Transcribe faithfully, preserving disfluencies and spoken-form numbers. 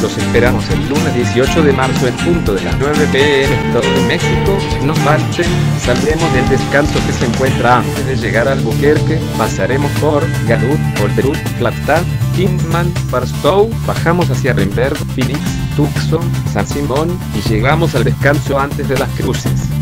Los esperamos el lunes dieciocho de marzo en punto de las nueve pe eme en todo México. No falten, saldremos del descanso que se encuentra antes de llegar a Albuquerque, pasaremos por Gallup, Polterud, Flagstaff, Kingsman, Barstow, bajamos hacia Renberg, Phoenix, Tucson, San Simón y llegamos al descanso antes de las cruces.